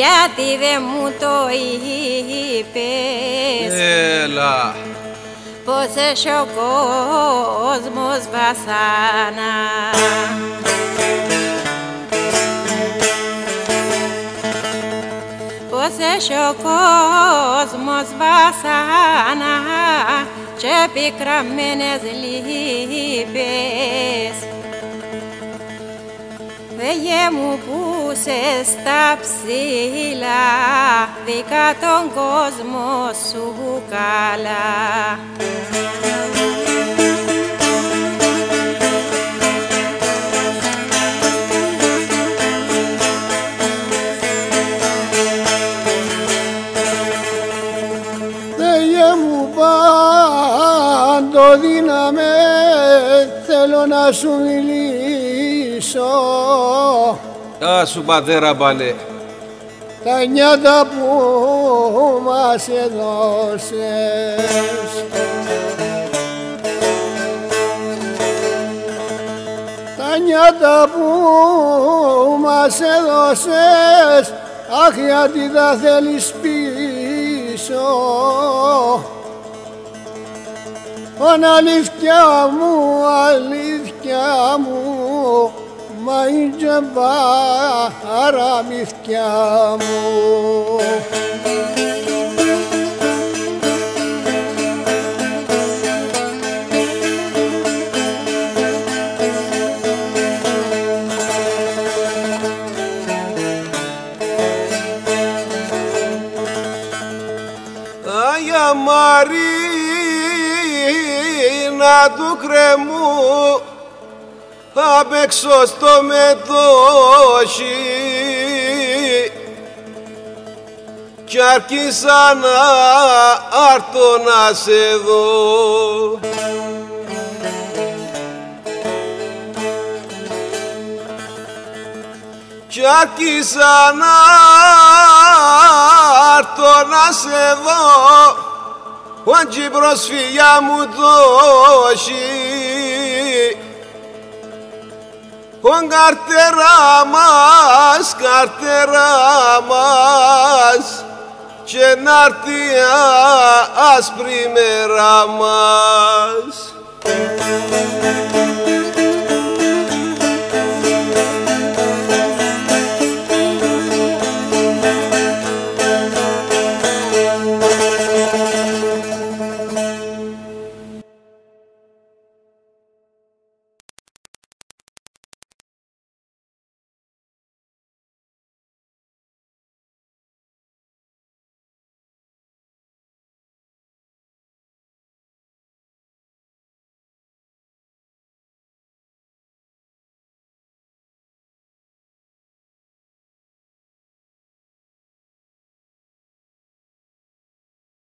γιατί δεν μου το είπες? Έλα. Πως έχει ο κόσμος βασάνα. Πως έχει ο κόσμος βασάνα και πικραμένες λύπες. Φεγε μου πούσε στα ψηλά, δικά τον κόσμο σου καλά. Φεγε μου παντοδύναμε, θέλω να σου μιλήσω. Άσου πατέρα πάλι. Τα νιάτα που μας έδωσες, τα νιάτα που μας έδωσες, αχ γιατί τα θέλεις πίσω. Αλήθεια μου, μα είναι παραμύθια μου. Άγια Μαρίνα του κρεμού, απ' έξω στο μετόχι κι άρχισα να άρτω να σε δω. Κι άρχισα να άρτω να σε δω, όντι η προσφυγιά μου τόχι. Ο καρτερά μας και να'ρτει άσπρη μέρα μας.